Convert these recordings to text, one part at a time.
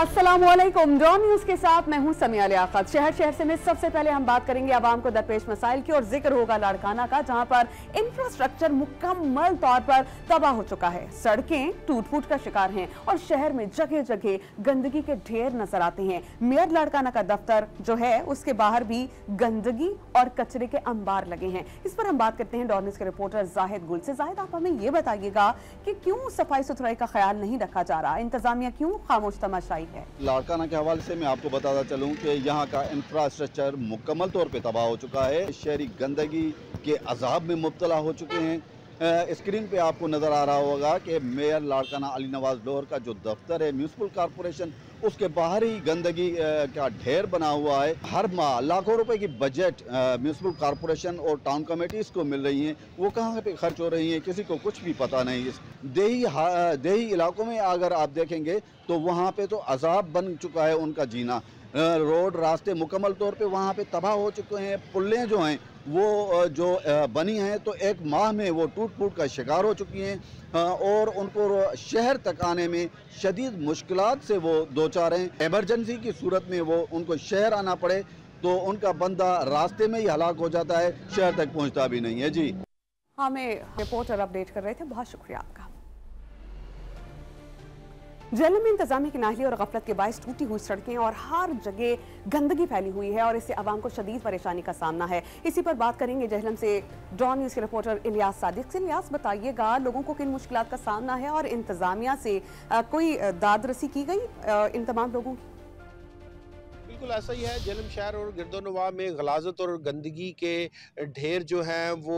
अस्सलामुअलैकुम। Don news के साथ मैं हूं समिया लियाकत। शहर से में सबसे पहले हम बात करेंगे आवाम को दरपेश मसाइल की और जिक्र होगा लाड़काना का, जहां पर इंफ्रास्ट्रक्चर मुकम्मल तौर पर तबाह हो चुका है। सड़कें टूट फूट का शिकार हैं और शहर में जगह जगह गंदगी के ढेर नजर आते हैं। मेयर लाड़काना का दफ्तर जो है उसके बाहर भी गंदगी और कचरे के अंबार लगे हैं। इस पर हम बात करते हैं डॉन न्यूज के रिपोर्टर जाहिद गुल से। जाहिद, आप हमें ये बताइएगा कि क्यों सफाई सुथराई का ख्याल नहीं रखा जा रहा, इंतजामिया क्यों खामोश तमाशाई है? लाड़काना के हवाले से मैं आपको बताता चलूं कि यहाँ का इंफ्रास्ट्रक्चर मुकम्मल तौर पे तबाह हो चुका है। शहरी गंदगी के अजाब में मुब्तला हो चुके हैं। स्क्रीन पे आपको नज़र आ रहा होगा कि मेयर लाड़काना अली नवाज लोहर का जो दफ्तर है म्यूनसिपल कॉरपोरेशन, उसके बाहर ही गंदगी का ढेर बना हुआ है। हर माह लाखों रुपए की बजट म्यूनसिपल कॉरपोरेशन और टाउन कमेटीज को मिल रही हैं, वो कहाँ पे खर्च हो रही हैं किसी को कुछ भी पता नहीं। इस देही इलाकों में अगर आप देखेंगे तो वहाँ पे तो अजाब बन चुका है उनका जीना। रोड रास्ते मुकम्मल तौर पे वहाँ पे तबाह हो चुके हैं। पुलें जो हैं वो जो बनी हैं तो एक माह में वो टूट फूट का शिकार हो चुकी हैं और उनको शहर तक आने में शदीद मुश्किलात से वो दो चार हैं। एमरजेंसी की सूरत में वो उनको शहर आना पड़े तो उनका बंदा रास्ते में ही हलाक हो जाता है, शहर तक पहुँचता भी नहीं है। जी, हमें रिपोर्टर अपडेट कर रहे थे, बहुत शुक्रिया आपका। जेलम में इंतजामी की नाहली और गफलत के बायस टूटी हुई सड़कें और हर जगह गंदगी फैली हुई है और इससे आवाम को शदीद परेशानी का सामना है। इसी पर बात करेंगे जेहलम से डॉन न्यूज के रिपोर्टर इलियास सादिक से। इलियास, बताइएगा लोगों को किन मुश्किलात का सामना है और इंतजामिया से कोई दाद रसी की गई इन तमाम लोगों की? बिल्कुल ऐसा ही है। जेलम शहर और गिरदोनवा में गलाजत और गंदगी के ढेर जो हैं वो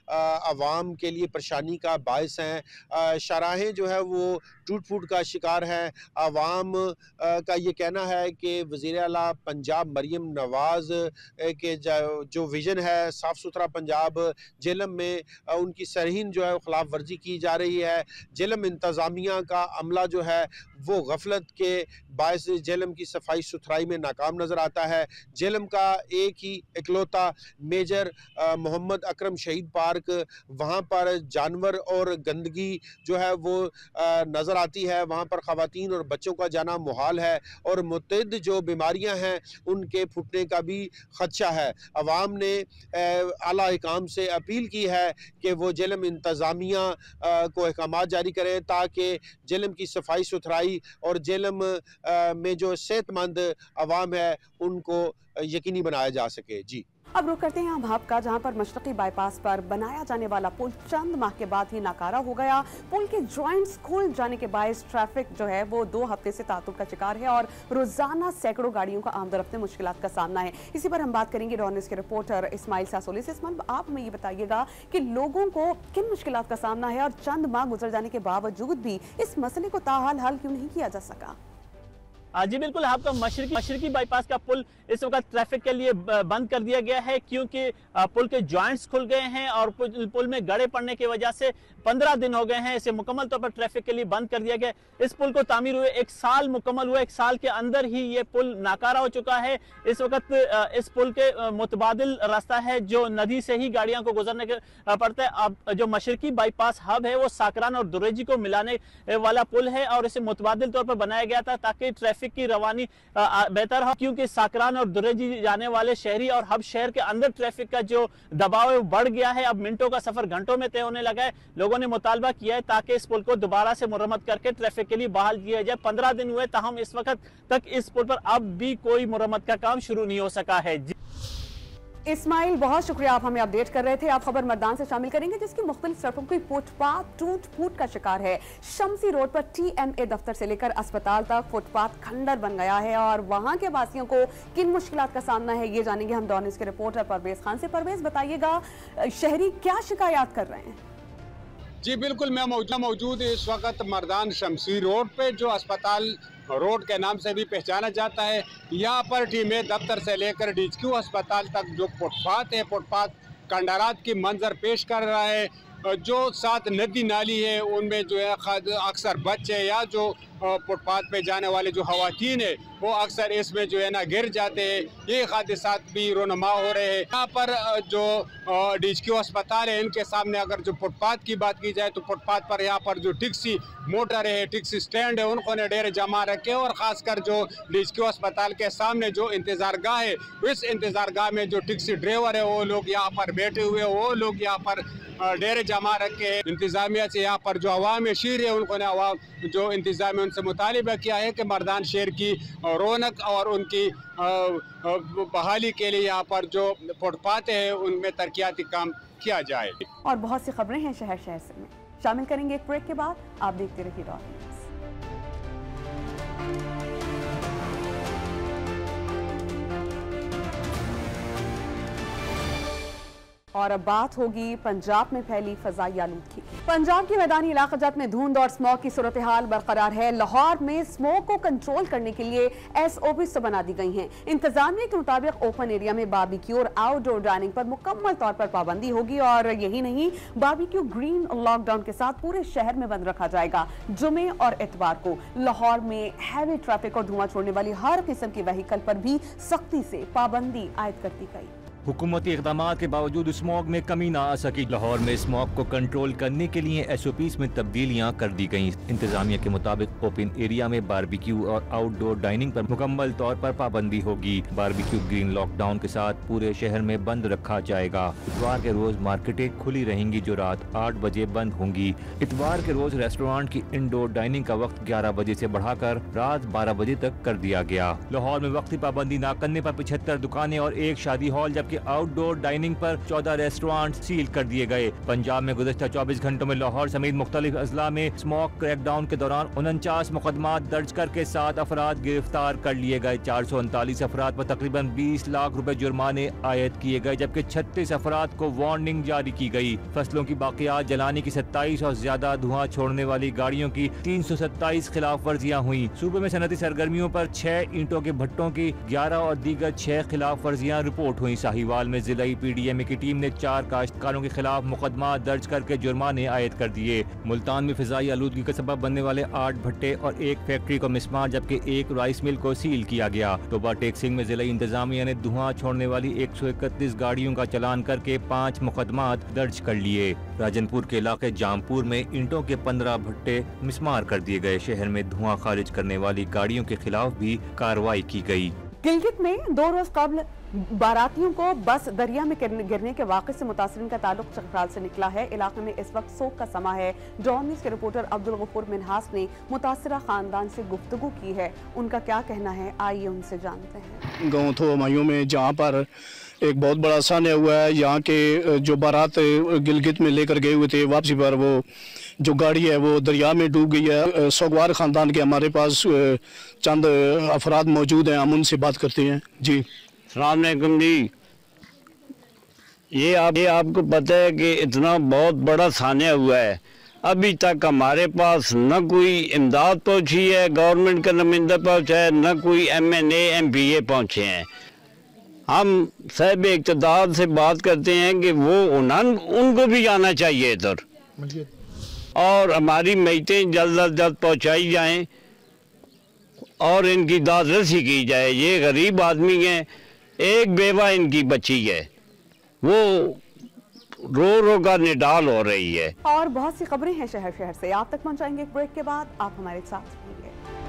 आवाम के लिए परेशानी का बायस हैं। शाहराहें जो है वो टूट फूट का शिकार हैं। आवाम का ये कहना है कि वज़ीर आला पंजाब मरीम नवाज के जो विज़न है साफ़ सुथरा पंजाब, जेलम में उनकी सरहीन जो है खिलाफ वर्जी की जा रही है। जेलम इंतज़ामिया का अमला जो है वो गफलत के बायस जेलम की सफाई सुथराई में नाकाम नज़र आता है। जेलम का एक ही इकलौता मेजर मोहम्मद अकरम शहीद पार्क, वहाँ पर जानवर और गंदगी जो है वो नज़र आती है। वहाँ पर ख़वातीन और बच्चों का जाना मुहाल है और मुतअद्दिद जो बीमारियाँ हैं उनके फुटने का भी ख़दशा है। अवाम ने आला हिकाम से अपील की है कि वो जेलम इंतज़ामिया को अहकामात जारी करें ताकि जेलम की सफाई सुथराई और जेलम में जो सेहतमंद आवाम है उनको यकीनी बनाया जा सके। जी, अब रुक करते हैं हम आपका, जहां पर मशरकी बाईपास पर बनाया जाने वाला पुल चंद माह के बाद ही नाकारा हो गया। पुल के जॉइंट्स खुल जाने के बायस ट्रैफिक जो है वो 2 हफ्ते से तातुल का शिकार है और रोजाना सैकड़ों गाड़ियों का आमदरफ्त में मुश्किलात का सामना है। इसी पर हम बात करेंगे डॉन न्यूज़ के रिपोर्टर इस्माइल सासोली से। इस्माइल, आप हमें ये बताइएगा कि लोगों को किन मुश्किलात का सामना है और चंद माह गुजर जाने के बावजूद भी इस मसले को ताहाल हल क्यों नहीं किया जा सका? जी बिल्कुल, आपका मशरकी बाईपास का पुल इस वक्त ट्रैफिक के लिए बंद कर दिया गया है क्योंकि पुल के जॉइंट्स खुल गए हैं और पुल में गड़े पड़ने की वजह से 15 दिन हो गए हैं इसे मुकम्मल तौर पर ट्रैफिक के लिए बंद कर दिया गया। इस पुल को तामीर हुए 1 साल मुकम्मल हुआ, 1 साल के अंदर ही ये पुल नाकारा हो चुका है। इस वक्त इस पुल के मुतबादिल रास्ता है जो नदी से ही गाड़ियों को गुजरने पड़ता है। अब जो मशरकी बाईपास हब है वो साकरान और दुरेजी को मिलाने वाला पुल है और इसे मुतबादिल तौर पर बनाया गया था ताकि ट्रैफिक की रवानी बेहतर हो, क्योंकि साकरान और दुरेजी जाने वाले शहरी और हब शहर के अंदर ट्रैफिक का जो दबाव है वो बढ़ गया है। अब मिनटों का सफर घंटों में तय होने लगा है। लोगों ने मुतालबा किया है ताकि इस पुल को दोबारा से मुरम्मत करके ट्रैफिक के लिए बहाल किया जाए। 15 दिन हुए ताहम इस वक्त तक इस पुल पर अब भी कोई मुरम्मत का काम शुरू नहीं हो सका है। इस्माइल, बहुत शुक्रिया, आप हमें अपडेट कर रहे थे। आप खबर मर्दान से शामिल करेंगे जिसकी मुख्तलिफ सड़कों की फुटपाथ टूट फूट का शिकार है। शमसी रोड पर TMA दफ्तर से लेकर अस्पताल तक फुटपाथ खंडर बन गया है और वहां के वासियों को किन मुश्किलात का सामना है ये जानेंगे हम डॉन न्यूज़ के रिपोर्टर परवेज खान से। परवेज, बताइएगा शहरी क्या शिकायत कर रहे हैं? जी बिल्कुल, मैं मौजूद इस वक्त मर्दान शमसी रोड पे जो अस्पताल रोड के नाम से भी पहचाना जाता है। यहाँ पर TMA दफ्तर से लेकर DHQ अस्पताल तक जो फुटपाथ है, फुटपाथ कंडरात की मंजर पेश कर रहा है। जो साथ नदी नाली है उनमें जो है अक्सर बच्चे या जो फुटपाथ पे जाने वाले जो खवातीन है वो अक्सर इसमें जो है ना गिर जाते हैं। ये हादसात भी रोनमा हो रहे हैं। यहाँ पर जो DHQ अस्पताल है इनके सामने अगर जो फुटपाथ की बात की जाए तो फुटपाथ पर यहाँ पर जो टैक्सी मोटर है, टैक्सी स्टैंड है, उनको ने डेरे जमा रखे और ख़ासकर जो DHQ अस्पताल के सामने जो इंतज़ार गाह है, इस इंतज़ार गाह में जो टैक्सी ड्राइवर है वो लोग यहाँ पर बैठे हुए, वो लोग यहाँ पर डेरे जमा रखे हैं। इंतज़ामिया से यहाँ पर जो अवाम शीर है उनको ने अवाम जो इंतज़ामिया उनसे मुतालिबा किया है कि मर्दान शहर की रौनक और उनकी बहाली के लिए यहाँ पर जो फुटपाथ है उनमें तरक्याती काम किया जाए। और बहुत सी खबरें हैं शहर से में शामिल करेंगे एक ब्रेक के बाद। आप देखते रहिए डॉट न्यूज़। और अब बात होगी पंजाब में फैली फजाई आलूदगी की। पंजाब के मैदानी इलाकाजात में धुंध और स्मॉग की सूरत हाल बरकरार है। लाहौर में स्मॉग को कंट्रोल करने के लिए SOPs बना दी गई हैं। इंतजामिया के मुताबिक ओपन एरिया में बारबेक्यू और आउटडोर डाइनिंग पर मुकम्मल तौर पर पाबंदी होगी और यही नहीं, बारबेक्यू ग्रीन लॉकडाउन के साथ पूरे शहर में बंद रखा जाएगा। जुमे और इतवार को लाहौर में हैवी ट्रैफिक और धुआं छोड़ने वाली हर किस्म की व्हीकल पर भी सख्ती से पाबंदी आयद कर दी गई। हुकूमती इक़दामात के बावजूद स्मॉग में कमी ना आ सकी। लाहौर में स्मॉग को कंट्रोल करने के लिए SOPs में तब्दीलियां कर दी गईं। इंतजामिया के मुताबिक ओपन एरिया में बारबेक्यू और आउटडोर डाइनिंग पर मुकम्मल तौर पर पाबंदी होगी। बारबेक्यू ग्रीन लॉकडाउन के साथ पूरे शहर में बंद रखा जाएगा। इतवार के रोज मार्केटें खुली रहेंगी जो रात 8 बजे बंद होंगी। इतवार के रोज रेस्टोरेंट की इंडोर डाइनिंग का वक्त 11 बजे से बढ़ाकर रात 12 बजे तक कर दिया गया। लाहौर में वक्ती पाबंदी न करने पर 75 दुकानें और एक शादी हॉल जबकि आउटडोर डाइनिंग पर 14 रेस्टोरेंट सील कर दिए गए। पंजाब में गुज़श्ता 24 घंटों में लाहौर समेत मुख्तलिफ अजला में स्मॉग क्रैकडाउन के दौरान 49 मुकदमात दर्ज करके 7 अफराद गिरफ्तार कर लिए गए। 439 अफराद पर तकरीबन 20 लाख रुपए जुर्माने आयद किए गए जबकि 36 अफराद को वार्निंग जारी की गई। फसलों की बाकियात जलाने की 27 और ज्यादा धुआं छोड़ने वाली गाड़ियों की 327 खिलाफ वर्जियाँ हुई। सूबे में सनती सरगर्मियों पर 6 ईंटों के भट्टों की 11 और दीगर 6 खिलाफ वर्जियाँ रिपोर्ट हुई। साहिवाल में जिलाई PDMA की टीम ने 4 काश्तकारों के खिलाफ मुकदमा दर्ज करके जुर्माने आयद कर दिए। मुल्तान में फिजाई आलूदगी का सबब बनने वाले 8 भट्टे और एक फैक्ट्री को मिसमार जबकि एक राइस मिल को सील किया गया। टोबा टेक्सिंग में जिला इंतजामिया ने धुआं छोड़ने वाली 131 गाड़ियों का चालान करके 5 मुकदमात दर्ज कर लिए। राजनपुर के इलाके जामपुर में ईंटों के 15 भट्टे मिसमार कर दिए गए। शहर में धुआं खारिज करने वाली गाड़ियों के खिलाफ भी कार्रवाई की गई। गिलगित में 2 रोज कबल बारातियों को बस दरिया में गिरने के वाक़े से मुतासरीन का ताल्लुक चकराल से निकला है। इलाके में इस वक्त सोग का समा है। डॉन न्यूज़ के रिपोर्टर अब्दुल गफूर मिनहास ने मुतासरा खानदान से गुफ्तगू की है। उनका क्या कहना है, आइए उनसे जानते हैं। गाँव थो मायूं में जहाँ पर एक बहुत बड़ा सान्या हुआ है, यहाँ के जो बारात गिलगित में लेकर गए हुए थे, वापसी पर वो जो गाड़ी है वो दरिया में डूब गई है। सोगवार ख़ानदान के हमारे पास चंद अफराद मौजूद हैं, हम उनसे बात करते हैं। जी अस्सलाम वालेकुम जी। ये आपको पता है कि इतना बहुत बड़ा सान्या हुआ है, अभी तक हमारे पास न कोई इमदाद पहुंची है, गवर्नमेंट का नुमाइंदा पहुंचा है, न कोई MNA MPA पहुंचे हैं। हम साहिब इक़्तिदार से बात करते हैं कि वो उनको भी आना चाहिए इधर और हमारी मैतें जल्द अज जल्द पहुँचाई जाएँ और इनकी दाद रसी की जाए। ये गरीब आदमी हैं, एक बेवा इनकी बच्ची है, वो रो रो कर निडाल हो रही है। और बहुत सी खबरें हैं शहर से, आप तक पहुंचाएंगे एक ब्रेक के बाद। आप हमारे साथ रहिए।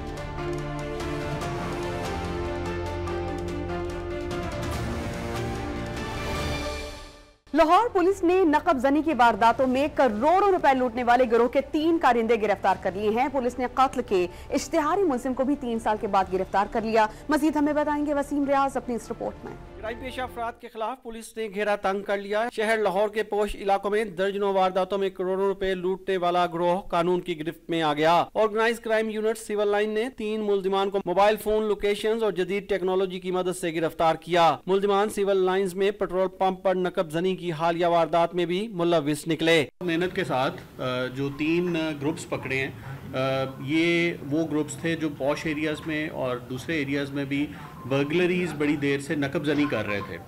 लाहौर पुलिस ने नकबजनी की वारदातों में करोड़ों रुपए लूटने वाले गिरोह के 3 कारिंदे गिरफ्तार कर लिए हैं। पुलिस ने कत्ल के इश्तिहारी मुलजिम को भी 3 साल के बाद गिरफ्तार कर लिया। मजीद हमें बताएंगे वसीम रियाज अपनी इस रिपोर्ट में। क्राइम पेशा अफराद के खिलाफ पुलिस ने घेरा तंग कर लिया। शहर लाहौर के पोश इलाकों में दर्जनों वारदातों में करोड़ों रुपए लूटने वाला गिरोह कानून की गिरफ्त में आ गया। Organise crime unit civil line ने 3 मुलजिमान को मोबाइल फोन लोकेशंस और जदीद टेक्नोलॉजी की मदद से गिरफ्तार किया। मुलजिमान सिविल लाइंस में पेट्रोल पंप पर नकबजनी की हालिया वारदात में भी मुलविस निकले। मेहनत के साथ जो 3 ग्रुप्स पकड़े हैं, ये वो ग्रुप्स थे जो पॉश एरियाज़ में और दूसरे एरियाज़ में भी बर्गलरीज बड़ी देर से नकबजनी कर रहे थे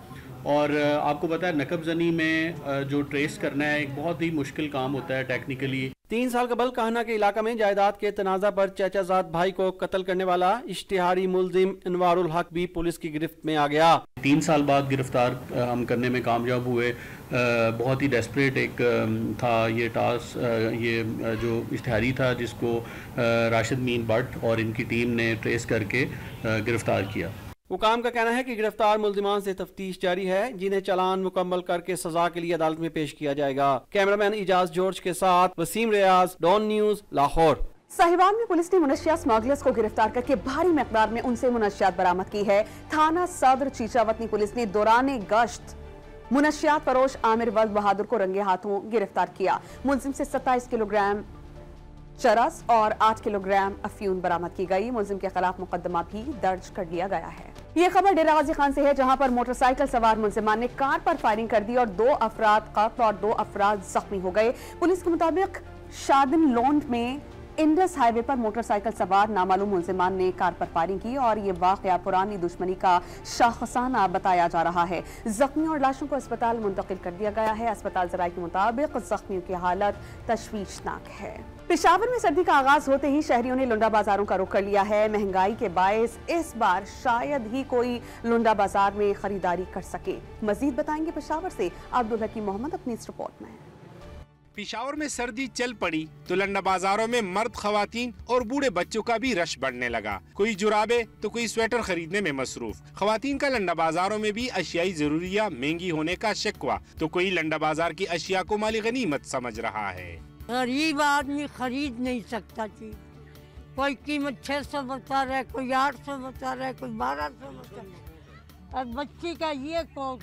और आपको पता है नकबजनी में जो ट्रेस करना है एक बहुत ही मुश्किल काम होता है टेक्निकली। 3 साल कबल काहना के इलाका में जायदाद के तनाजा पर चाचाजाद भाई को कत्ल करने वाला इश्तिहारी मुलजिम अनवारुल हक भी पुलिस की गिरफ्त में आ गया। 3 साल बाद गिरफ्तार हम करने में कामयाब हुए। बहुत ही डेस्परेट एक था ये टास्क। ये जो इश्तिहारी था जिसको राशिद मीन भट्ट और इनकी टीम ने ट्रेस करके गिरफ्तार किया। हुकाम का कहना है कि गिरफ्तार मुल्जिमान से तफ्तीश जारी है, जिन्हें चालान मुकम्मल करके सजा के लिए अदालत में पेश किया जाएगा। कैमरामैन इजाज जॉर्ज के साथ वसीम रियाज, डॉन न्यूज, लाहौर। साहिवाल में पुलिस ने मुनशियात स्मगलर्स को गिरफ्तार करके भारी मिकदार में उनसे मुनशियात बरामद की है। थाना सदर चीचावतनी पुलिस ने दौरान गश्त मुनशियात फरोश आमिर वल्द बहादुर को रंगे हाथों गिरफ्तार किया। मुलजिम से 27 किलोग्राम चरस और 8 किलोग्राम अफ्यून बरामद की गई। मुलजिम के खिलाफ मुकदमा भी दर्ज कर लिया गया है। ये खबर डेरा गाजी खान से है, जहां पर मोटरसाइकिल सवार मुलजिमान ने कार पर फायरिंग कर दी और 2 अफराद कत्ल और 2 अफराद जख्मी हो गए। पुलिस के मुताबिक शादिन लोंड में इंडस हाईवे पर मोटरसाइकिल सवार नामालूम मुलजिमान ने कार पर फायरिंग की और ये वाकया पुरानी दुश्मनी का शाखसाना बताया जा रहा है। जख्मी और लाशों को अस्पताल मुंतकिल कर दिया गया है। अस्पताल ज़राए के मुताबिक जख्मियों की हालत तशवीशनाक है। पेशावर में सर्दी का आगाज होते ही शहरियों ने लुंडा बाजारों का रुख कर लिया है। महंगाई के बायस इस बार शायद ही कोई लुंडा बाजार में खरीदारी कर सके। मजीद बताएंगे पेशावर से अब्दुल हकीम मोहम्मद अपनी इस रिपोर्ट में। पेशावर में सर्दी चल पड़ी तो लंडा बाजारों में मर्द, खवातीन और बूढ़े बच्चों का भी रश बढ़ने लगा। कोई जुराबे तो कोई स्वेटर खरीदने में मसरूफ। खवातीन का लंडा बाजारों में भी अशियाई जरूरिया महंगी होने का शिकवा, तो कोई लंडा बाजार की अशिया को माली गनीमत समझ रहा है। गरीब आदमी खरीद नहीं सकता चीज। कोई कीमत 600 बता रहा है, कोई 800 बता रहा है, कोई 1200 बता रहा है। और बच्ची का ये कोट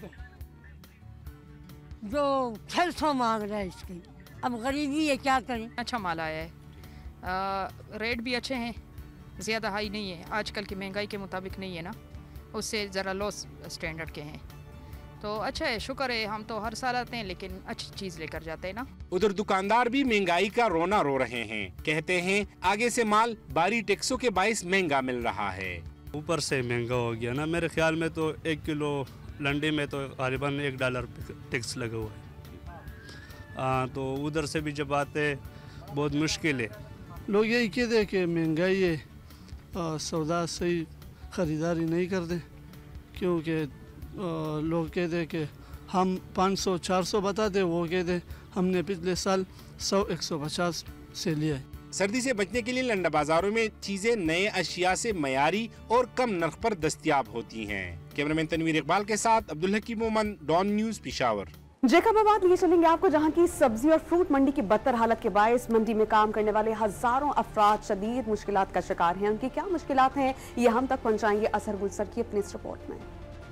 जो 600 मांग रहा है इसकी। अब गरीबी है, क्या करें। अच्छा माल आया है, रेट भी अच्छे हैं, ज़्यादा हाई नहीं है, आजकल की महंगाई के मुताबिक नहीं है ना, उससे ज़रा लो स्टैंडर्ड के हैं, तो अच्छा है, शुक्र है। हम तो हर साल आते हैं लेकिन अच्छी चीज़ लेकर जाते हैं ना। उधर दुकानदार भी महंगाई का रोना रो रहे हैं। कहते हैं आगे से माल बारी टैक्सों के बाइस महंगा मिल रहा है। ऊपर से महंगा हो गया ना। मेरे ख्याल में तो 1 किलो लंडे में तो करीबन $1 टैक्स लगा हुआ है। तो उधर से भी जब आते बहुत मुश्किल है। लोग यही कहते हैं कि महंगाई है, सौदा सही ख़रीदारी नहीं करते, क्योंकि लोग कहते हैं कि हम 500-400 बताते, वो कहते हमने पिछले साल 100-150 से लिया है। सर्दी से बचने के लिए लंडा बाजारों में चीजें नए अशिया से मयारी और कम नर्ख पर दस्तयाब होती हैं। कैमरामैन तनवीर इकबाल के साथ अब्दुल हकीम मोहम्मद, डॉन न्यूज, पेशावर। जेकबाबाद लिए चलेंगे आपको, जहां की सब्जी और फ्रूट मंडी की बदतर हालत के बायस मंडी में काम करने वाले हजारों अफराद शदीद मुश्किलात का शिकार हैं। उनकी क्या मुश्किलात हैं, ये हम तक पहुंचाएंगे असर गुलसर की अपनी इस रिपोर्ट में।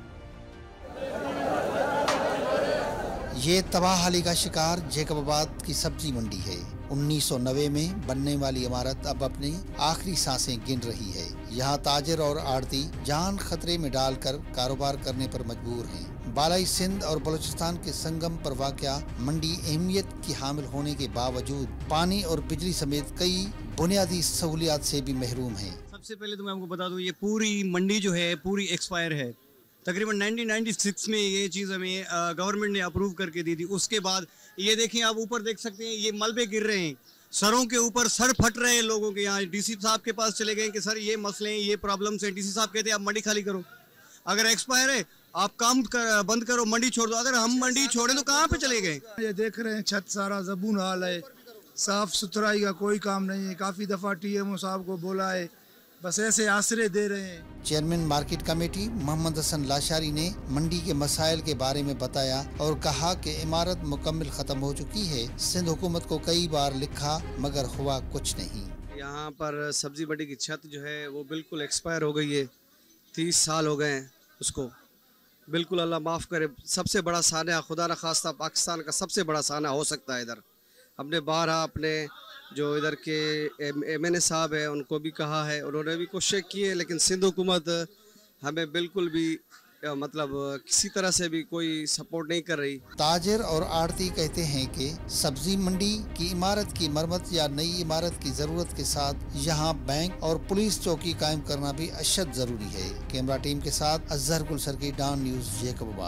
ये तबाहाली का शिकार जेकबाबाद की सब्जी मंडी है। 1990 में बनने वाली इमारत अब अपनी आखिरी सांसें गिन रही है। यहाँ ताजिर और आड़ती जान खतरे में डालकर कारोबार करने पर मजबूर हैं। बालाई सिंध और बलूचिस्तान के संगम पर वाक़या मंडी अहमियत की हामिल होने के बावजूद पानी और बिजली समेत कई बुनियादी सहूलियात से भी महरूम है। सबसे पहले तो मैं आपको बता दूं, ये पूरी मंडी जो है पूरी एक्सपायर है। तकरीबन 1996 में ये चीज़ हमें गवर्नमेंट ने अप्रूव करके दी थी। उसके बाद ये देखें, आप ऊपर देख सकते हैं, ये मलबे गिर रहे हैं, सरों के ऊपर सर फट रहे हैं लोगों के। यहाँ डीसी साहब के पास चले गए कि सर ये मसले हैं, ये प्रॉब्लम्स हैं। डीसी साहब कहते हैं आप मंडी खाली करो, अगर एक्सपायर है आप काम बंद करो, मंडी छोड़ दो। अगर हम मंडी छोड़े तो कहाँ पे चले गए। ये देख रहे हैं छत सारा जबून हाल है, साफ सुथराई का कोई काम नहीं है। काफ़ी दफ़ा TMO साहब को बोला है, बस ऐसे आसरे दे रहे हैं। Chairman market committee Mohammad Hasan Lashari ने मंडी के मसाइल के बारे में बताया और कहा कि इमारत मुकम्मल ख़त्म हो चुकी है। सिंध हुकूमत को कई बार लिखा मगर हुआ कुछ नहीं। यहाँ पर सब्जी मंडी की छत जो है वो बिल्कुल एक्सपायर हो गई है, 30 साल हो गए हैं उसको। बिल्कुल अल्लाह माफ़ करे, सबसे बड़ा साना खुदा न खास्ता पाकिस्तान का सबसे बड़ा साना हो सकता है इधर। हमने बारहा अपने जो इधर के MNA साहब है उनको भी कहा है, उन्होंने भी कोशिश की है, लेकिन सिंध हुकूमत हमें बिल्कुल भी मतलब किसी तरह से भी कोई सपोर्ट नहीं कर रही। ताजिर और आड़ती कहते हैं कि सब्जी मंडी की इमारत की मरम्मत या नई इमारत की जरूरत के साथ यहाँ बैंक और पुलिस चौकी कायम करना भी अशद जरूरी है। कैमरा टीम के साथ अजहर गुलसर की, Dawn news, Jacobabad.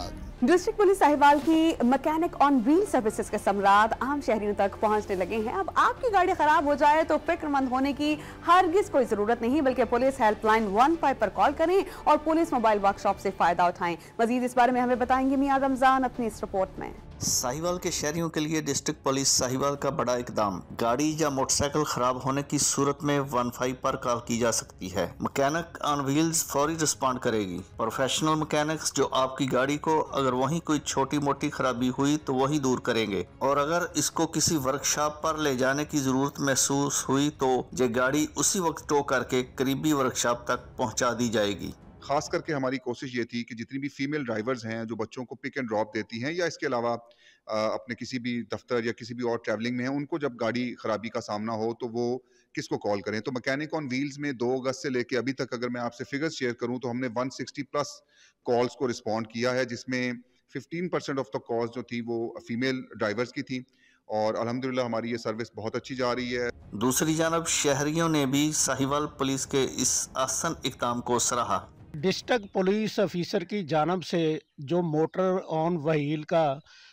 District police Sahiwal की मैकेनिक ऑन व्हील सर्विसेज के सम्राट आम शहरियों तक पहुंचने लगे हैं। अब आपकी गाड़ी खराब हो जाए तो फिक्रमंद होने की हरगिज कोई जरूरत नहीं, बल्कि पुलिस हेल्पलाइन 15 पर कॉल करें और पुलिस मोबाइल वर्कशॉप से फायदा उठाएं। मजीद इस बारे में हमें बताएंगे मियां रमजान अपनी इस रिपोर्ट में। साहिवाल के शहरियों के लिए डिस्ट्रिक्ट पुलिस साहिवाल का बड़ा इकदाम। गाड़ी या मोटरसाइकिल खराब होने की सूरत में 15 पर कॉल की जा सकती है। मैकेनिक ऑन व्हील्स फौरी रिस्पॉन्ड करेगी। प्रोफेशनल मैकेनिक्स जो आपकी गाड़ी को अगर वहीं कोई छोटी मोटी खराबी हुई तो वही दूर करेंगे, और अगर इसको किसी वर्कशॉप पर ले जाने की जरूरत महसूस हुई तो ये गाड़ी उसी वक्त टो करके करीबी वर्कशॉप तक पहुँचा दी जाएगी। खास करके हमारी कोशिश ये थी कि जितनी भी फीमेल ड्राइवर्स हैं जो बच्चों को पिक एंड ड्रॉप देती हैं या इसके अलावा अपने किसी भी दफ्तर या किसी भी और ट्रैवलिंग में हैं, उनको जब गाड़ी खराबी का सामना हो तो वो किसको कॉल करें। तो मैकेनिक ऑन व्हील्स में 2 अगस्त से लेके अभी तक अगर मैं आपसे फिगर्स शेयर करूं तो हमने 160 प्लस कॉल्स को रिस्पॉन्ड किया है, जिसमें 15% ऑफ द कॉल्स जो थी वो फीमेल ड्राइवर्स की थी, और अल्हम्दुलिल्लाह हमारी ये सर्विस बहुत अच्छी जा रही है। दूसरी जानब शहरियों ने भी साहिवाल पुलिस के इस आसान इक़दाम को सराहा। डिस्ट्रिक्ट पुलिस ऑफिसर की जानब से जो मोटर ऑन व्हील का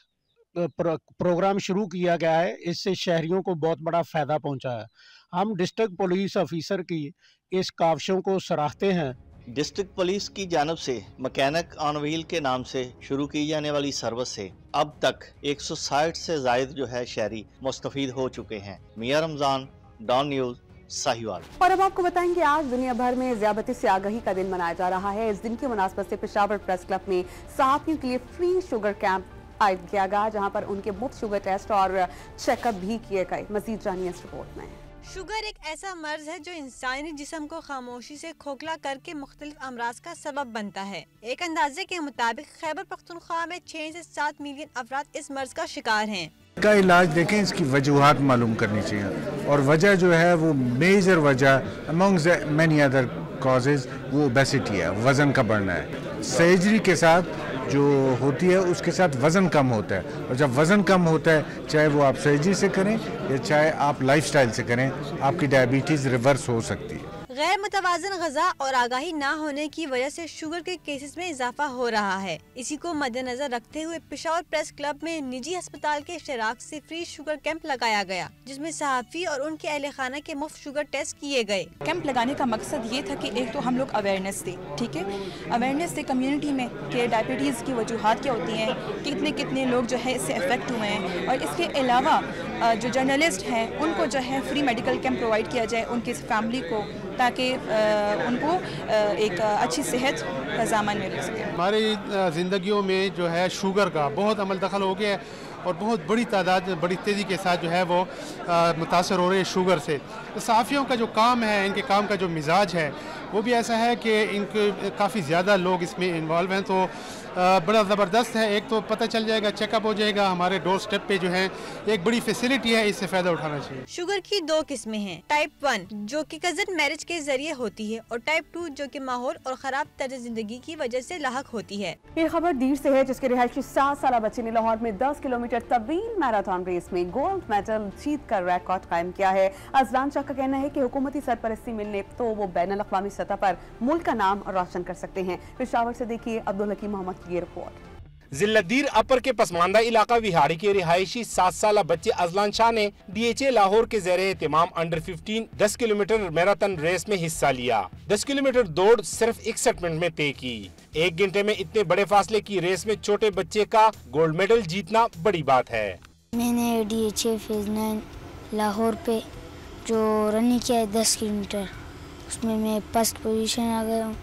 प्रोग्राम शुरू किया गया है, इससे शहरियों को बहुत बड़ा फ़ायदा पहुंचा है। हम डिस्ट्रिक्ट पुलिस ऑफिसर की इस काविशों को सराहते हैं। डिस्ट्रिक्ट पुलिस की जानब से मैकेनिक ऑन व्हील के नाम से शुरू की जाने वाली सर्विस से अब तक 160 से ज़ायद जो है शहरी मुस्तफ़ीद हो चुके हैं। Mian Ramzan, Dawn news, Sahiwal. और अब आपको बताएंगे आज दुनिया भर में ज़ियादती से आगाही का दिन मनाया जा रहा है। इस दिन की मुनासबत से पेशावर प्रेस क्लब में सहाफ़ियों के लिए फ्री शुगर कैंप आयोजित किया गया, जहां पर उनके मुफ्त शुगर टेस्ट और चेकअप भी किए गए। मजीद जानिए इस रिपोर्ट में। शुगर एक ऐसा मर्ज है जो इंसानी जिस्म को खामोशी से खोखला करके मुख्तलिफ अमराज का सबब बनता है। एक अंदाजे के मुताबिक खैबर पख्तूनख्वा में 6 से 7 मिलियन अफराद इस मर्ज का शिकार हैं। का इलाज देखें, इसकी वजूहात मालूम करनी चाहिए, और वजह जो है वो मेजर वजह अमंग्स मैनी अदर कॉजेज वो ओबेसिटी है, वज़न का बढ़ना है। सर्जरी के साथ जो होती है उसके साथ वज़न कम होता है, और जब वज़न कम होता है, चाहे वो आप सर्जरी से करें या चाहे आप लाइफस्टाइल से करें, आपकी डायबिटीज़ रिवर्स हो सकती है। गैर मुतवाज़न ग़िज़ा और आगाही ना होने की वजह से शुगर के केसेस में इजाफा हो रहा है। इसी को मद्देनजर रखते हुए पेशावर प्रेस क्लब में निजी अस्पताल के इश्तराक से फ्री शुगर कैंप लगाया गया, जिसमें सहाफ़ी और उनके अहले खाना के मुफ्त शुगर टेस्ट किए गए। कैंप लगाने का मकसद ये था कि एक तो हम लोग अवेयरनेस दें, ठीक है, अवेयरनेस दें कम्युनिटी में कि डायबिटीज़ की वजूहात क्या होती हैं, कितने लोग जो है इससे अफेक्ट हुए हैं, और इसके अलावा जो जर्नलिस्ट हैं उनको जो है फ्री मेडिकल कैंप प्रोवाइड किया जाए उनकी फैमिली को, ताकि उनको एक अच्छी सेहत का ज़ामन मिल सके। हमारी ज़िंदगियों में जो है शुगर का बहुत अमल दखल हो गया है, और बहुत बड़ी तादाद बड़ी तेज़ी के साथ जो है वो मुतासर हो रहे हैं शुगर से। तो सहाफ़ियों का जो काम है, इनके काम का जो मिजाज है वो भी ऐसा है कि इनके काफ़ी ज़्यादा लोग इसमें इन्वॉल्व हैं, तो बड़ा ज़बरदस्त है। एक तो पता चल जाएगा, चेकअप हो जाएगा, हमारे डोर स्टेप पे जो है एक बड़ी फैसिलिटी है, इससे फ़ायदा उठाना चाहिए। शुगर की 2 किस्में हैं, टाइप 1 जो कि कज़न मैरिज के जरिए होती है, और टाइप 2 जो कि माहौल और ख़राब तर्ज ज़िंदगी की वजह से लाहक होती है। ये खबर दीर से है, जिसके रिहायशी 7 साल बच्चे ने लाहौर में 10 किलोमीटर तवील मैराथन रेस में गोल्ड मेडल जीत कर रिकॉर्ड कायम किया है। अजलान शाह का कहना है कि हुकूमती सरपरस्ती मिलने तो वो बैनुल अक़वामी सतह पर मुल्क का नाम रोशन कर सकते हैं। पेशावर से देखिए अब्दुल हकीम मोहम्मद की ये रिपोर्ट। जिल्लतदीर अपर के पसमानदा इलाका विहाड़ी के रिहायशी 7 साल बच्चे अजलान शाह ने DHA लाहौर के ज़ेरे एहतमाम अंडर 15 10 किलोमीटर मैराथन रेस में हिस्सा लिया। 10 किलोमीटर दौड़ सिर्फ 61 मिनट में तय की। 1 घंटे में इतने बड़े फासले की रेस में छोटे बच्चे का गोल्ड मेडल जीतना बड़ी बात है। मैंने DHA फेज 9 लाहौर पे जो रनिंग किया है 10 किलोमीटर, उसमें मैं फर्स्ट पोजीशन आ गया हूँ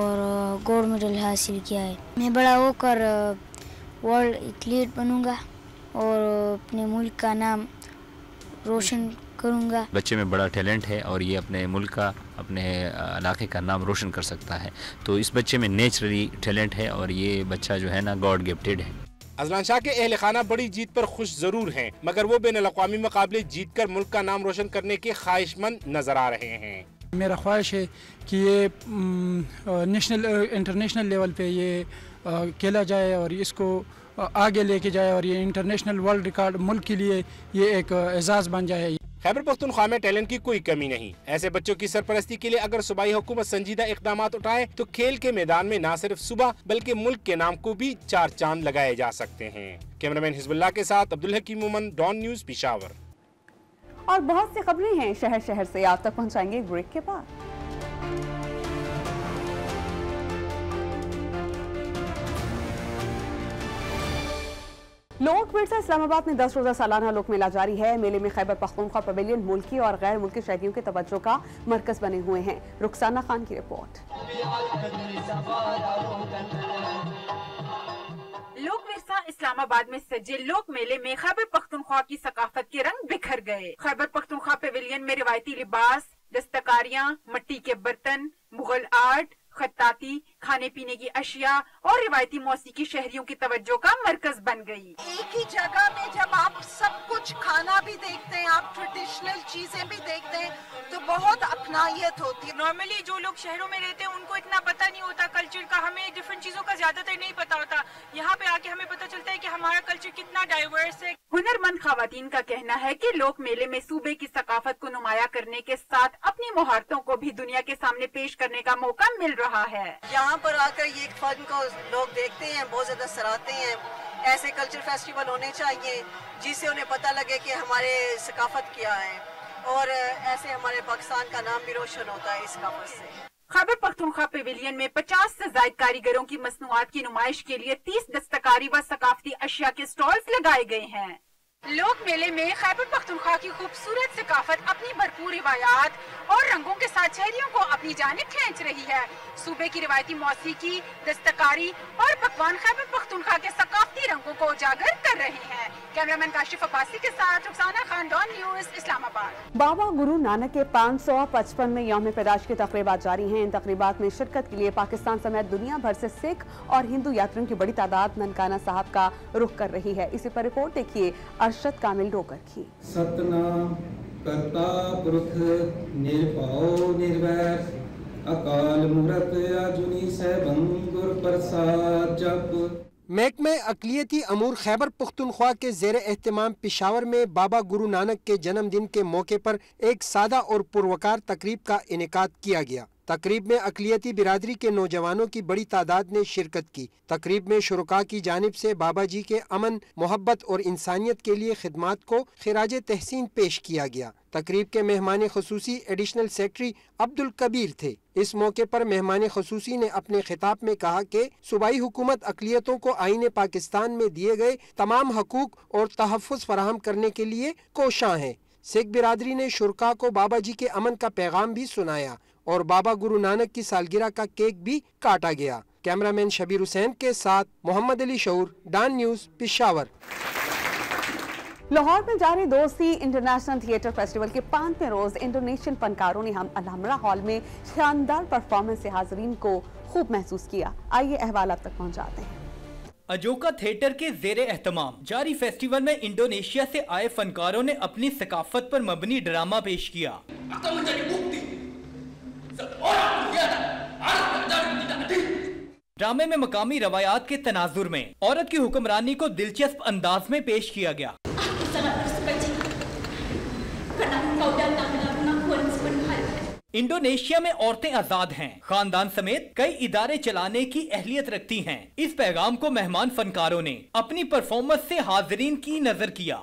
और गोल्ड मेडल हासिल किया है। मैं बड़ा होकर वर्ल्ड एथलीट बनूंगा और अपने मुल्क का नाम रोशन करूंगा। बच्चे में बड़ा टैलेंट है और ये अपने मुल्क का, अपने इलाके का नाम रोशन कर सकता है। तो इस बच्चे में नेचुरली टैलेंट है और ये बच्चा जो है ना गॉड गिफ्टेड है। अजलान शाह के अहले खाना बड़ी जीत पर खुश जरूर हैं, मगर वो बैनुल अक़वामी मुकाबले जीत कर मुल्क का नाम रोशन करने के ख्वाहिशमंद नजर आ रहे हैं। मेरा ख्वाहिश है कि ये इंटरनेशनल लेवल पे ये खेला जाए और इसको आगे लेके जाए और ये इंटरनेशनल वर्ल्ड रिकॉर्ड मुल्क के लिए ये एक एजाज़ बन जाए। खैबर पख्तूनख्वा में टैलेंट की कोई कमी नहीं। ऐसे बच्चों की सरपरस्ती के लिए अगर सूबाई हुकूमत संजीदा इकदाम उठाए तो खेल के मैदान में न सिर्फ सुबह बल्कि मुल्क के नाम को भी 4 चांद लगाए जा सकते हैं। कैमरामैन हिजबुल्लाह के साथ अब्दुल हकीम मोमन, डॉन न्यूज, पेशावर। और बहुत सी खबरें हैं शहर शहर से, आप तक पहुंचाएंगे ब्रेक के बाद। लोक विरसा इस्लामाबाद में 10 रोजा सालाना लोक मेला जारी है। मेले में खैबर पख्तूनख्वा पवेलियन मुल्की और गैर मुल्की शहरियों की तवज्जो का मरकज बने हुए हैं। रुखसाना खान की रिपोर्ट। लोक विरसा इस्लामाबाद में सजे लोक मेले में खैबर पख्तूनख्वा की सकाफत के रंग बिखर गए। खैबर पख्तूनख्वा पवेलियन में रिवायती लिबास, दस्तकारियां, मिट्टी के बर्तन, मुगल आर्ट, खत्ताती, खाने पीने की अशिया और रिवायती मौसीकी शहरियों की तवज्जो का मरकज बन गई। एक ही जगह में जब आप सब कुछ खाना भी देखते हैं, आप ट्रेडिशनल चीजें भी देखते हैं, तो बहुत अपनायत होती है। नॉर्मली जो लोग शहरों में रहते हैं उनको इतना पता नहीं होता कल्चर का, हमें डिफरेंट चीजों का ज्यादातर नहीं पता होता। यहाँ पे आके हमें पता चलता है कि हमारा कल्चर कितना डाइवर्स है। हुनरमंद खवातीन का कहना है कि लोक मेले में सूबे की सकाफत को नुमाया करने के साथ अपनी मुहारतों को भी दुनिया के सामने पेश करने का मौका मिल रहा है। यहाँ पर आकर ये फन को लोग देखते हैं, बहुत ज्यादा सराहते हैं। ऐसे कल्चर फेस्टिवल होने चाहिए जिससे उन्हें पता लगे कि हमारे सकाफत क्या है, और ऐसे हमारे पाकिस्तान का नाम भी रोशन होता है इस सकाफत से। खैबर पख्तूनख्वा पवेलियन में 50 से ज्यादा कारीगरों की मसनूआत की नुमाइश के लिए 30 दस्तकारी व सकाफती अशिया के स्टॉल्स लगाए गए हैं। लोक मेले में खैबर पख्तूनख्वा की खूबसूरत सकाफत अपनी भरपूर रिवायात और रंगों के साथ शहरियों को अपनी जानिब खींच रही है। सूबे की रिवायती मौसीकी, दस्तकारी और पकवान खैबर पख्तूनख्वा के सकाफती रंगों को उजागर कर रहे हैं। कैमरामैन काशिफ अब्बासी के साथ रुखसाना खान, डॉन न्यूज, इस्लामाबाद। बाबा गुरु नानक के 555 में यौम पैदाश की तकरीबात जारी हैं। इन तकरीबात में शिरकत के लिए पाकिस्तान समेत दुनिया भर से सिख और हिंदू यात्रियों की बड़ी तादाद ननकाना साहब का रुख कर रही है। इसी पर रिपोर्ट देखिए अरशद कामिल डोकर की। सतनाम करता पुरख निर्भव निर्वैर अकाल मूरत अजुनी सहबं गुर प्रसाद जप। महकमे अक़लियती अमूर खैबर पुख्तूनख्वा के ज़ेर एहतमाम पेशावर में बाबा गुरु नानक के जन्मदिन के मौके पर एक सादा और पुरवकार तकरीब का इनेकाद किया गया। तकरीब में अक़लियती बिरादरी के नौजवानों की बड़ी तादाद ने शिरकत की। तकरीब में शुरका की जानिब से बाबा जी के अमन, मोहब्बत और इंसानियत के लिए खिदमात को खिराज तहसीन पेश किया गया। तकरीब के मेहमान खसूसी एडिशनल सेक्रेटरी अब्दुल कबीर थे। इस मौके पर मेहमान खसूसी ने अपने खिताब में कहा कि सूबाई हुकूमत अक़लियतों को आईन पाकिस्तान में दिए गए तमाम हकूक और तहफ़्फ़ुज़ फराहम करने के लिए कोशां है। सिख बिरादरी ने शुरका को बाबा जी के अमन का पैगाम भी सुनाया और बाबा गुरु नानक की सालगिरह का केक भी काटा गया। कैमरामैन शबीर हुसैन के साथ मोहम्मद अली शऊर, डॉन न्यूज, पेशावर। लाहौर में जारी दोस्ती इंटरनेशनल थिएटर फेस्टिवल के 5वें रोज इंडोनेशियन फनकारों ने हम अलहमरा हॉल में शानदार परफॉर्मेंस से हाजरीन को खूब महसूस किया। आइए अहवाल आप तक पहुंचाते हैं। अजोका थिएटर के ज़ेरे एहतमाम जारी फेस्टिवल में इंडोनेशिया से आए फनकारों ने अपनी सकाफत पर मबनी ड्रामा पेश किया। ड्रामे में मकामी रवायात के तनाजुर में औरत की हुक्मरानी को दिलचस्प अंदाज में पेश किया गया। इंडोनेशिया में औरतें आजाद हैं, खानदान समेत कई इदारे चलाने की अहलियत रखती हैं। इस पैगाम को मेहमान फनकारों ने अपनी परफॉर्मेंस से हाजरीन की नजर किया।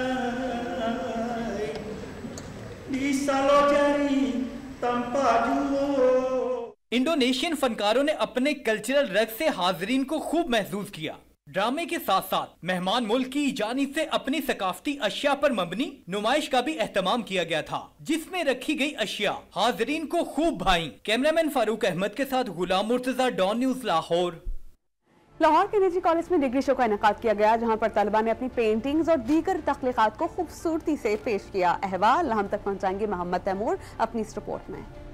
इंडोनेशियन फनकारों ने अपने कल्चरल रग से हाजरीन को खूब महसूस किया। ड्रामे के साथ साथ मेहमान मुल्क की जानिब से अपनी सकाफती अशिया पर मबनी नुमाइश का भी एहतमाम किया गया था, जिसमें रखी गई अशिया हाजरीन को खूब भाई। कैमरामैन फारूक अहमद के साथ गुलाम मुर्तजा, डॉन न्यूज, लाहौर। लाहौर के निजी कॉलेज में डिग्री शो का इनेकाद किया गया, जहां पर तलबा ने अपनी पेंटिंग्स और दीगर तख्लीकात को खूबसूरती से पेश किया। अहवाल हम तक पहुंचाएंगे मोहम्मद तैमूर अपनी इस रिपोर्ट में।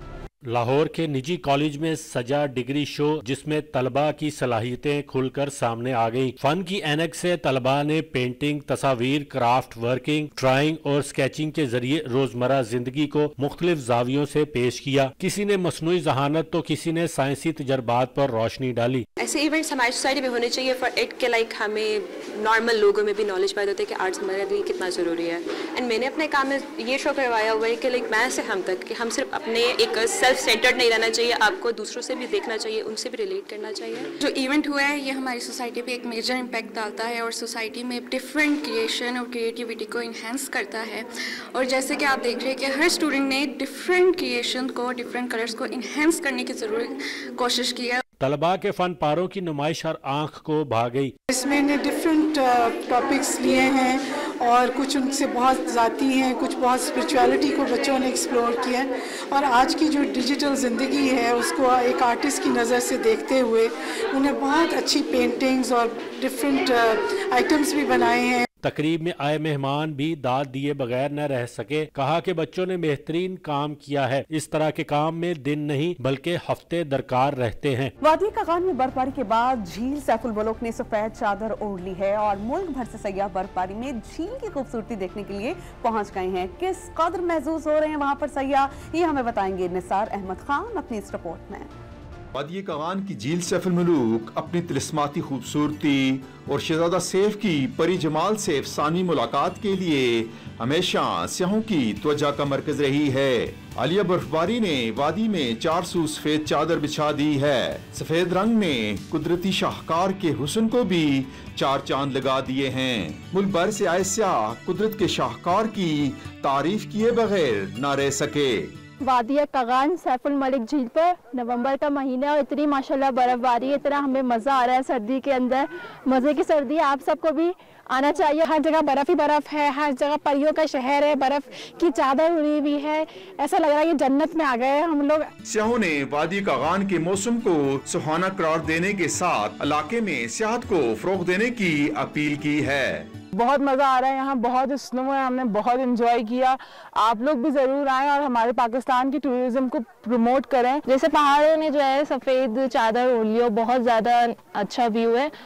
लाहौर के निजी कॉलेज में सजा डिग्री शो, जिसमें तलबा की सलाहियतें खुलकर सामने आ गईं। फन की ऐनक से तलबा ने पेंटिंग, तस्वीर, क्राफ्ट वर्किंग, ड्राइंग और स्केचिंग के जरिए रोजमर्रा जिंदगी को मुख्तलिफ जावियों से पेश किया। किसी ने मसनूई जहानत तो किसी ने साइंसी तजर्बात पर रोशनी डाली। ऐसे इवेंट्स हमारी सोसाइटी में होने चाहिए फॉर इट के लाइक हमें नॉर्मल लोगों में भी नॉलेज पैदा होता है कि आर्ट्स हमारे लिए कितना ज़रूरी है। एंड मैंने अपने काम में ये शो करवाया हुआ है कि लाइक मैं से हम तक कि हम सिर्फ अपने एक सेल्फ सेंटर्ड नहीं रहना चाहिए, आपको दूसरों से भी देखना चाहिए, उनसे भी रिलेट करना चाहिए। जो इवेंट हुआ है ये हमारी सोसाइटी पे एक मेजर इम्पैक्ट डालता है और सोसाइटी में डिफरेंट क्रिएशन और क्रिएटिविटी को इन्हेंस करता है। और जैसे कि आप देख रहे हैं कि हर स्टूडेंट ने डिफरेंट क्रिएशन को, डिफरेंट कलर्स को इन्हेंस करने की ज़रूर कोशिश की है। तलबा के फन पारों की नुमाइश हर आंख को भा गई। इसमें ने डिफरेंट टॉपिक्स लिए हैं और कुछ उनसे बहुत ज़ाती हैं, कुछ बहुत स्पिरिचुअलिटी को बच्चों ने एक्सप्लोर किया है। और आज की जो डिजिटल ज़िंदगी है उसको एक आर्टिस्ट की नज़र से देखते हुए उन्हें बहुत अच्छी पेंटिंग्स और डिफरेंट आइटम्स भी बनाए हैं। तकरीब में आए मेहमान भी दाद दिए बगैर न रह सके। कहा कि बच्चों ने बेहतरीन काम किया है। इस तरह के काम में दिन नहीं बल्कि हफ्ते दरकार रहते हैं। वादी कागान में बर्फबारी के बाद झील सैफुल बलोक ने सफेद चादर ओढ़ ली है और मुल्क भर से सयाह बर्फबारी में झील की खूबसूरती देखने के लिए पहुंच गए हैं। किस कदर महसूस हो रहे हैं वहाँ पर सयाह, ये हमें बताएंगे निसार अहमद खान अपनी इस रिपोर्ट में। वादी कागान की झील सैफुल मलूक अपनी तिलिस्माती खूबसूरती और शहजादा सैफ की परी जमाल से अफसानी मुलाकात के लिए हमेशा सियाहों की तवज्जो का मरकज रही है। आलिया बर्फबारी ने वादी में 400 सफेद चादर बिछा दी है। सफेद रंग ने कुदरती शाहकार के हुस्न को भी 4 चांद लगा दिए हैं। मुल्क भर से आए सियाह कुदरत के शाहकार की तारीफ किए बगैर न रह सके। वादी कागान सैफुल मलिक झील पर नवंबर का महीना और इतनी माशाल्लाह बर्फबारी है, इतना हमें मज़ा आ रहा है सर्दी के अंदर। मज़े की सर्दी है, आप सबको भी आना चाहिए। हर जगह बर्फ़ ही बर्फ़ है, हर जगह परियों का शहर है, बर्फ़ की चादर उड़ी हुई है। ऐसा लग रहा है कि जन्नत में आ गए हैं हम लोग। सियाहों ने वादी कागान के मौसम को सुहाना करार देने के साथ इलाके में सियाहत को फ़रोग़ देने की अपील की है। बहुत मज़ा आ रहा है यहाँ, बहुत स्नो है, हमने बहुत एंजॉय किया। आप लोग भी ज़रूर आएं और हमारे पाकिस्तान की टूरिज्म को प्रमोट करें। जैसे पहाड़ों ने जो है सफ़ेद चादर ओढ़ ली, बहुत ज़्यादा अच्छा व्यू है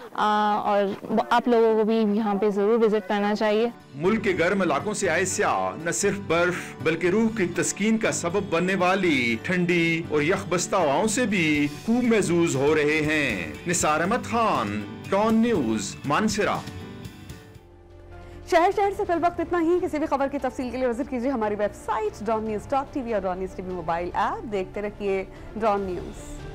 और आप लोगों को भी यहाँ पे ज़रूर विजिट करना चाहिए। मुल्क के गर्म इलाकों से आए सियाह न सिर्फ बर्फ बल्कि रूह की तस्कीन का सबब बनने वाली ठंडी और यखबस्ता हवाओं से भी खूब महसूस हो रहे हैं। Nisar Ahmed Khan, Dawn news, Mansehra. शहर से फिल वक्त इतना ही। किसी भी खबर की तफसील के लिए विजिट कीजिए हमारी वेबसाइट DAWN News.tv और DAWN News TV mobile app. देखते रहिए DAWN News।